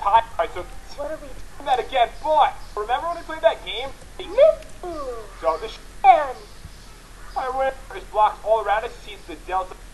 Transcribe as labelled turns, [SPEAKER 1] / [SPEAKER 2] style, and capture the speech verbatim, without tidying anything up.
[SPEAKER 1] time. Alright, so
[SPEAKER 2] What are we
[SPEAKER 1] do that again, but remember when we played that game?
[SPEAKER 2] doing?
[SPEAKER 1] So this
[SPEAKER 2] And
[SPEAKER 1] I win. There's blocks all around us. See the delta